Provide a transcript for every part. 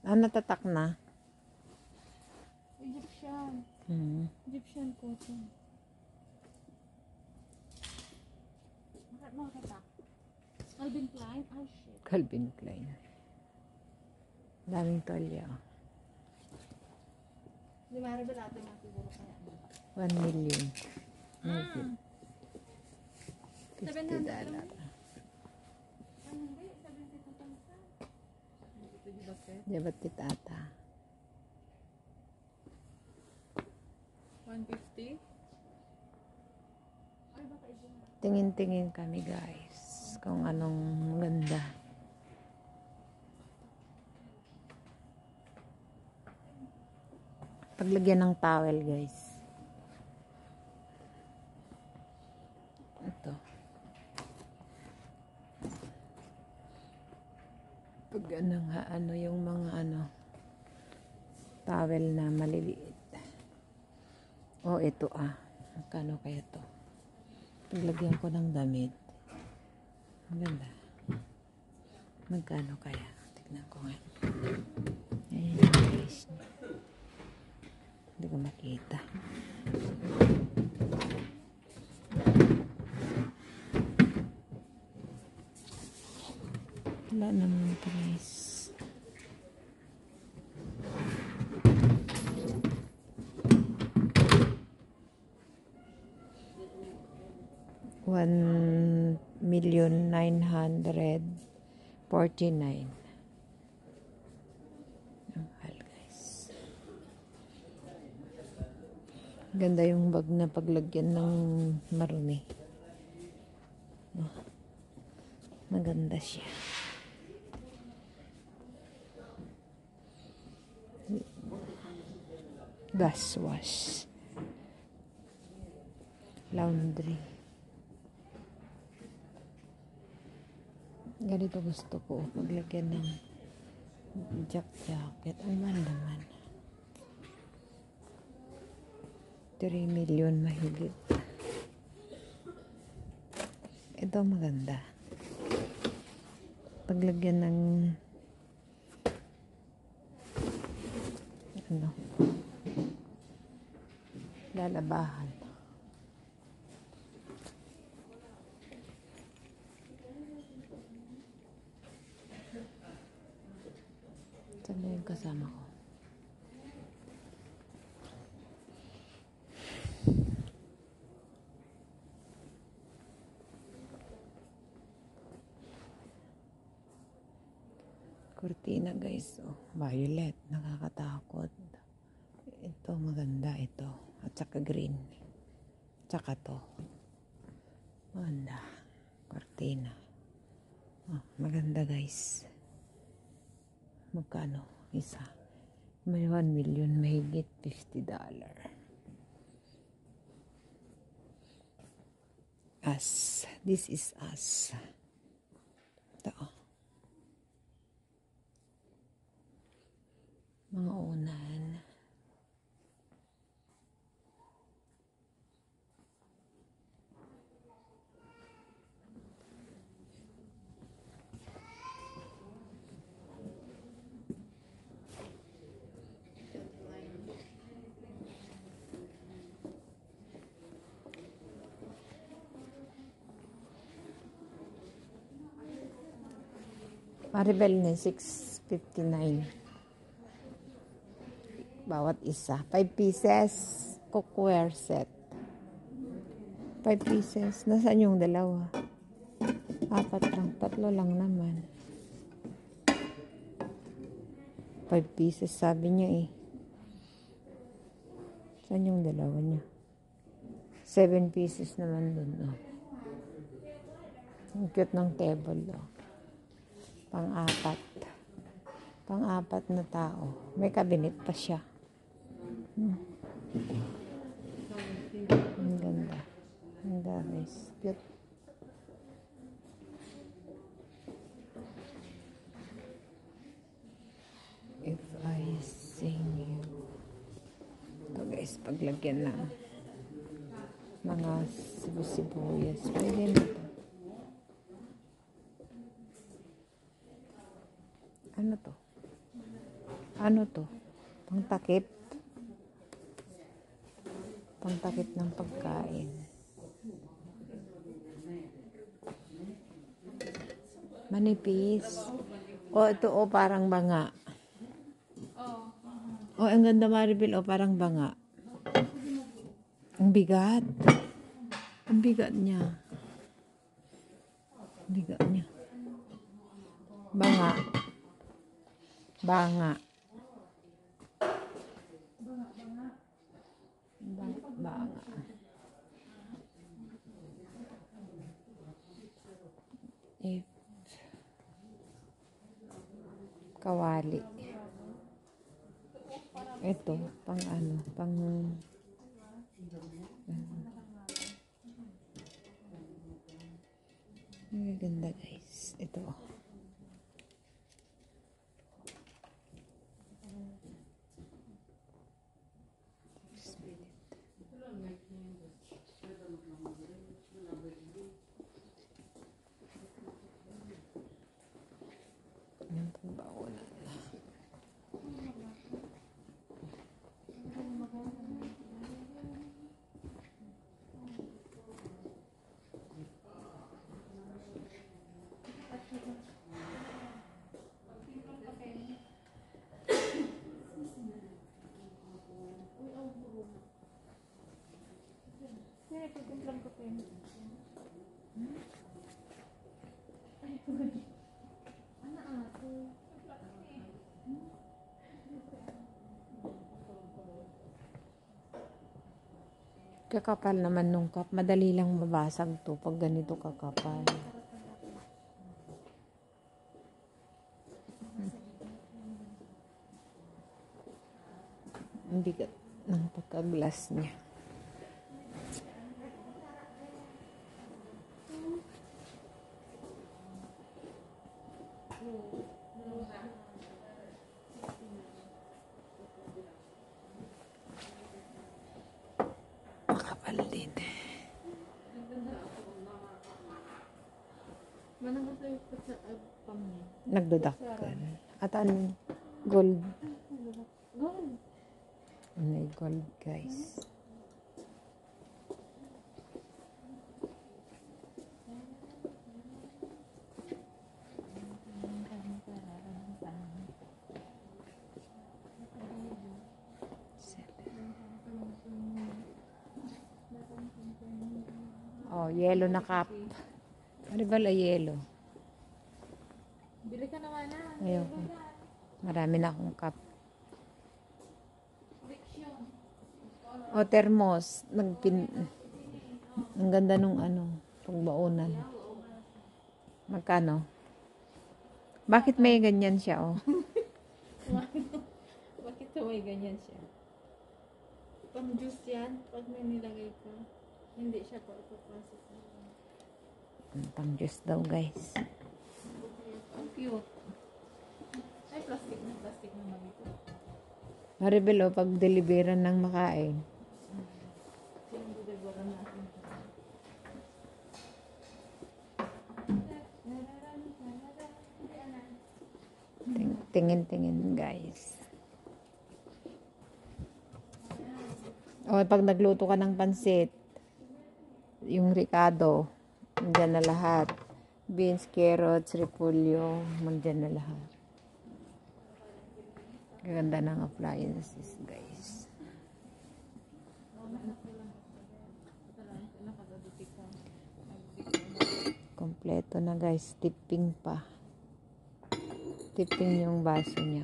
Natatak na. Egyptian. Egyptian cotton. Bakit mo natatak? Calvin Klein? Ay, shit. Calvin Klein. Daming tolya. Di Maribel natin mga siguro kaya. 1 million. Maybe. $50. Hindi, 72,000. Ito di ba, sir? Dapat titata. 150? Ay, baka ito na. Tingin-tingin kami guys. Kung anong maganda. Paglagyan ng towel guys. Ito. Pag ano yung mga towel na maliliit. Oh, ito Magkano kaya to? Paglagyan ko ng damit. Maganda. Magkano kaya? Tignan ko nga. Ayan guys. Hindi ko makita. Wala naman price. $1,949,000. Ang mahal guys. Ganda yung bag na paglagyan ng marumi. Maganda siya. Gas wash. Laundry. Ganito gusto ko paglagyan ng jacket. Ang mahal naman. 3 million mahigit. Ito maganda. Paglagyan ng lalabahan. Saan yung kasama ko? Kurtina guys. Violet. Nakakatakot. Ito maganda ito. At saka green. Tsaka to. Maganda. Kurtina. Maganda guys. Magkano? Isa. May 1 million mahigit $50. Us. This is us. Ito. Mga unan. Maribel na 659. Bawat isa. 5 pieces. Cookware set. 5 pieces. Nasaan yung dalawa? 4 lang. 3 lang naman. 5 pieces sabi niya Saan yung dalawa niya? 7 pieces naman dun. Ang cute ng table. Pang-4. Pang-4 na tao. May cabinet pa siya. Ang ganda. Ang guys. Cute. If I sing you. Ito guys, paglagyan ng mga sibuyas. Pwede na ito. Ano to? Ano to? Pangtakip. Pangtakip ng pagkain. Manipis. O, ito o, parang banga. O, ang ganda Maribel, o, parang banga. Ang bigat. Ang bigat niya. Ang bigat niya. Banga. Banga. Banga. If kawali. Ito, pang ano, pang ang ganda guys. Ito. Yung pagbawalan. Kakapal naman nung cup. Madali lang mabasag to pag ganito kakapal. Ang bigat ng pagka-glass niya. Makapal din. Nagdudaktal. At ano? Gold. May gold guys. Oh, yellow na cup. Ano ba la yellow? Bili ka naman na. Ayoko. Marami na akong cup. O, thermos. Ang ganda nung ano, pagbaunan. Magkano? Bakit may ganyan siya, oh? Bakit may ganyan siya? Pang juice yan. Pag may nilagay ka, hindi siya pa ipapasok. Pang juice daw, guys. Ang cute. Ay, plastic naman ito. Maribel, oh, pag deliveran ng makain. Sinong natin. Tingin-tingin, guys. O, pag nagluto ka ng pansit, yung ricado, mandyan na lahat. Beans, carrots, repolyo, mandyan na lahat. Ganda ng appliances, guys. Kompleto na, guys. Tipping pa. Tipping yung baso niya.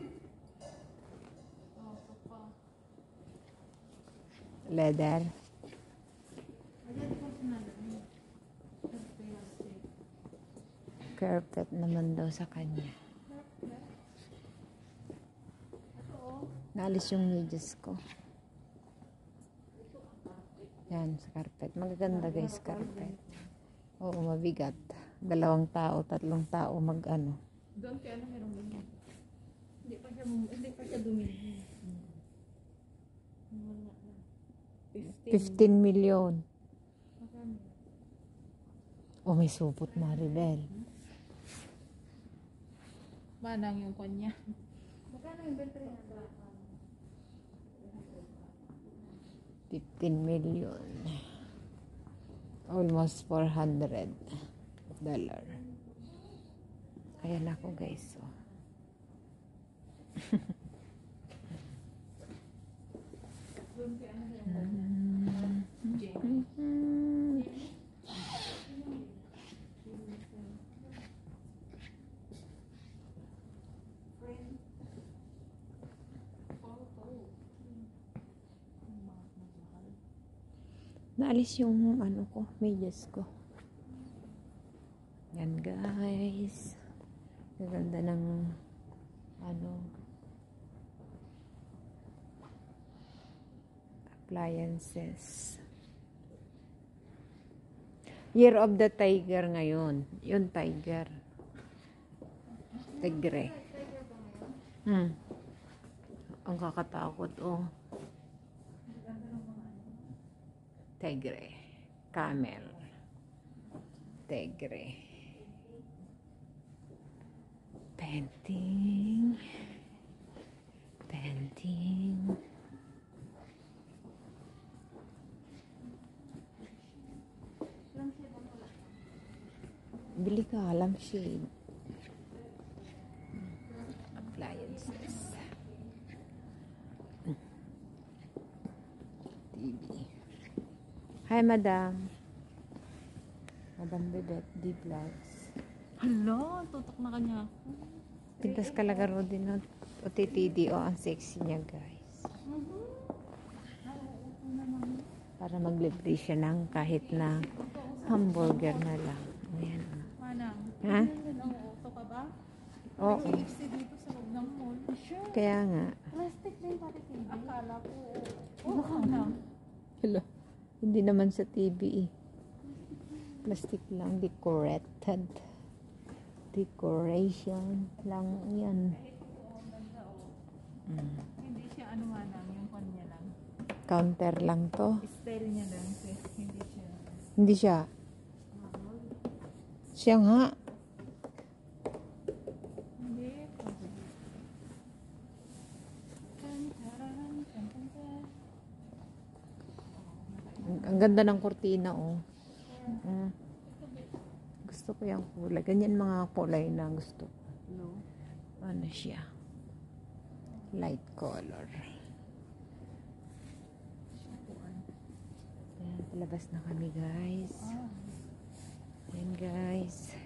Leather. Carpet naman daw sa kanya. Naalis yung medyas ko. Yan, sa carpet. Magaganda, guys, carpet. Oo, mabigat. 2 tao, 3 tao mag-ano. Doon kaya ano meron ganyan. Hindi pa siya dumili. 15 million. Oh, may supot, Maribel. Manang yung kanya. Magkano yung battery na ba? 15 million. Almost $400. Ayan ako guys. So. Naalis yung ano ko, medyas ko. Yan guys. Gaganda ng ano appliances. Year of the Tiger ngayon. Yun tiger. Tigre. Ang kakatakot oh. Tigre. Camel. Tigre. Painting. Painting. Bili ka lampshade. Appliances. TV. Hi, madam. Madam Bebet, D-Vlogs. Hala, tutok na kanya ako. Pintas kalagaro din o TTD o ang sexy niya guys. Para maglibre siya ng kahit na hamburger na lang. Ayan. Manang, Ha? auto ka ba? Oo. KFC dito sa loob ng mall. Sure. Kaya nga. Plastic din pati TV. Akala ko. Oo, na. Hello. Hindi naman sa TV eh. Plastic lang. Decorated. Decoration lang yan. Hindi siya ano manang, yung kanya lang. Counter lang to. Style niya lang. Hindi siya. Hindi siya. Siya nga. Hindi. Ang ganda ng kurtina oh. Gusto ko yung kulay. Ganyan mga kulay na gusto ko. Ano siya? Light color. Ayan, palabas na kami guys. Ayan guys.